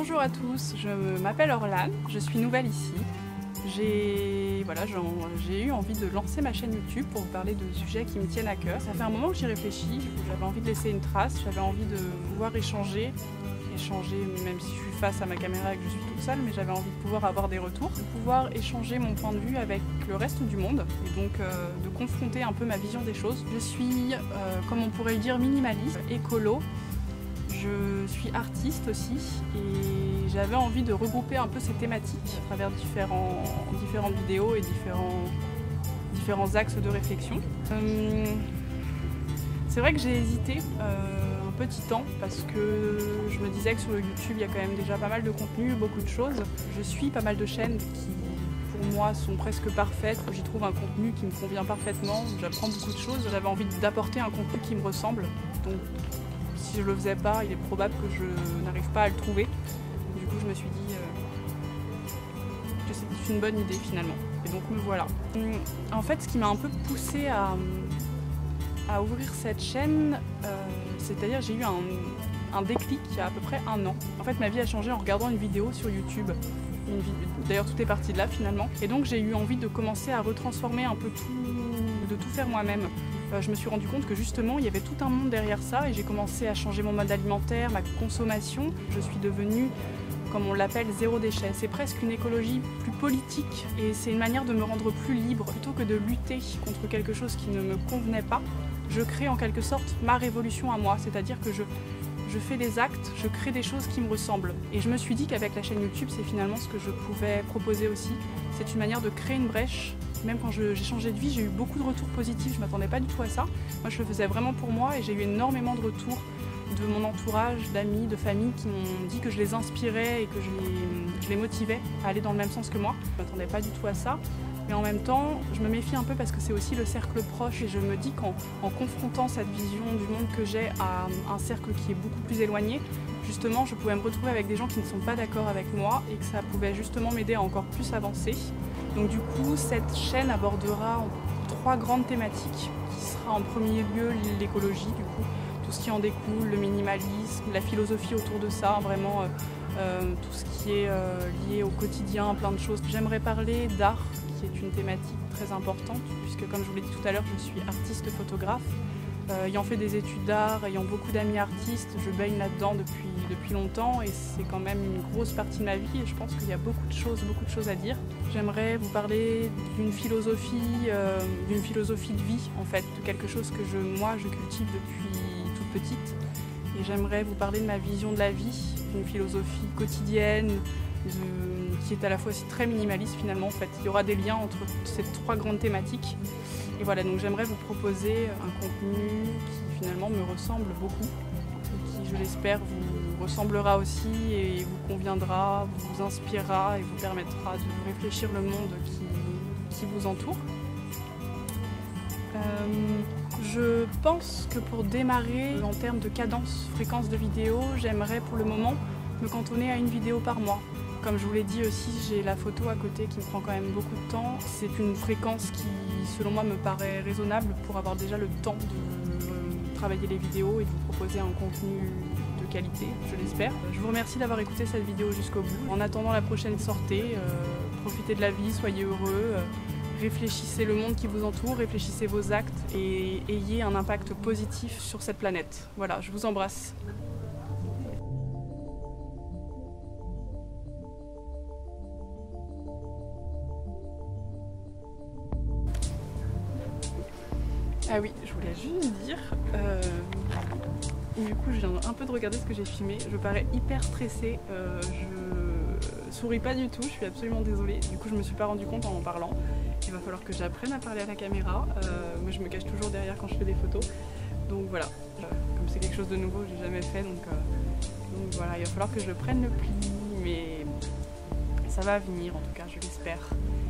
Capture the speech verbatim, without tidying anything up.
Bonjour à tous, je m'appelle Orlane, je suis nouvelle ici. J'ai voilà, j'ai eu envie de lancer ma chaîne YouTube pour vous parler de sujets qui me tiennent à cœur. Ça fait un moment que j'y réfléchis, j'avais envie de laisser une trace, j'avais envie de pouvoir échanger, échanger même si je suis face à ma caméra et que je suis toute seule, mais j'avais envie de pouvoir avoir des retours, de pouvoir échanger mon point de vue avec le reste du monde et donc euh, de confronter un peu ma vision des choses. Je suis, euh, comme on pourrait le dire, minimaliste, écolo. Je suis artiste aussi et j'avais envie de regrouper un peu ces thématiques à travers différents, différentes vidéos et différents, différents axes de réflexion. Euh, c'est vrai que j'ai hésité euh, un petit temps parce que je me disais que sur le YouTube il y a quand même déjà pas mal de contenu, beaucoup de choses. Je suis pas mal de chaînes qui pour moi sont presque parfaites, j'y trouve un contenu qui me convient parfaitement, j'apprends beaucoup de choses. J'avais envie d'apporter un contenu qui me ressemble. Donc, si je le faisais pas, il est probable que je n'arrive pas à le trouver. Du coup, je me suis dit euh, que c'était une bonne idée finalement. Et donc me voilà. En fait, ce qui m'a un peu poussée à, à ouvrir cette chaîne, euh, c'est-à-dire j'ai eu un, un déclic il y a à peu près un an. En fait, ma vie a changé en regardant une vidéo sur YouTube. D'ailleurs, tout est parti de là finalement. Et donc, j'ai eu envie de commencer à retransformer un peu tout, de tout faire moi-même. Euh, je me suis rendu compte que justement, il y avait tout un monde derrière ça et j'ai commencé à changer mon mode alimentaire, ma consommation. Je suis devenue, comme on l'appelle, zéro déchet. C'est presque une écologie plus politique et c'est une manière de me rendre plus libre. Plutôt que de lutter contre quelque chose qui ne me convenait pas, je crée en quelque sorte ma révolution à moi. C'est-à-dire que je... Je fais des actes, je crée des choses qui me ressemblent. Et je me suis dit qu'avec la chaîne YouTube, c'est finalement ce que je pouvais proposer aussi. C'est une manière de créer une brèche. Même quand j'ai changé de vie, j'ai eu beaucoup de retours positifs, je ne m'attendais pas du tout à ça. Moi, je le faisais vraiment pour moi et j'ai eu énormément de retours de mon entourage, d'amis, de famille qui m'ont dit que je les inspirais et que je les, je les motivais à aller dans le même sens que moi. Je ne m'attendais pas du tout à ça. Mais en même temps, je me méfie un peu parce que c'est aussi le cercle proche et je me dis qu'en en confrontant cette vision du monde que j'ai à un cercle qui est beaucoup plus éloigné, justement, je pouvais me retrouver avec des gens qui ne sont pas d'accord avec moi et que ça pouvait justement m'aider à encore plus avancer. Donc du coup, cette chaîne abordera trois grandes thématiques qui sera en premier lieu l'écologie, du coup, tout ce qui en découle, le minimalisme, la philosophie autour de ça, vraiment euh, euh, tout ce qui est euh, lié au quotidien, plein de choses. J'aimerais parler d'art, qui est une thématique très importante, puisque comme je vous l'ai dit tout à l'heure, je suis artiste photographe. Euh, ayant fait des études d'art, ayant beaucoup d'amis artistes, je baigne là-dedans depuis, depuis longtemps et c'est quand même une grosse partie de ma vie et je pense qu'il y a beaucoup de choses, beaucoup de choses à dire. J'aimerais vous parler d'une philosophie, euh, d'une philosophie de vie en fait, de quelque chose que je, moi je cultive depuis toute petite et j'aimerais vous parler de ma vision de la vie, d'une philosophie quotidienne, de, qui est à la fois aussi très minimaliste finalement en fait. Il y aura des liens entre ces trois grandes thématiques. Et voilà, donc j'aimerais vous proposer un contenu qui finalement me ressemble beaucoup, qui je l'espère vous ressemblera aussi et vous conviendra, vous inspirera et vous permettra de réfléchir le monde qui, qui vous entoure. Euh, je pense que pour démarrer en termes de cadence, fréquence de vidéo, j'aimerais pour le moment me cantonner à une vidéo par mois. Comme je vous l'ai dit aussi, j'ai la photo à côté qui me prend quand même beaucoup de temps. C'est une fréquence qui, selon moi, me paraît raisonnable pour avoir déjà le temps de euh, travailler les vidéos et de vous proposer un contenu de qualité, je l'espère. Je vous remercie d'avoir écouté cette vidéo jusqu'au bout. En attendant la prochaine sortie, euh, profitez de la vie, soyez heureux, euh, réfléchissez le monde qui vous entoure, réfléchissez vos actes et ayez un impact positif sur cette planète. Voilà, je vous embrasse. Ah oui, je voulais juste dire, euh, du coup je viens un peu de regarder ce que j'ai filmé, je parais hyper stressée, euh, je souris pas du tout, je suis absolument désolée, du coup je me suis pas rendu compte en en parlant, il va falloir que j'apprenne à parler à la caméra, euh, moi je me cache toujours derrière quand je fais des photos, donc voilà, euh, comme c'est quelque chose de nouveau, j'ai jamais fait, donc, euh, donc voilà, il va falloir que je prenne le pli, mais ça va venir en tout cas, je l'espère.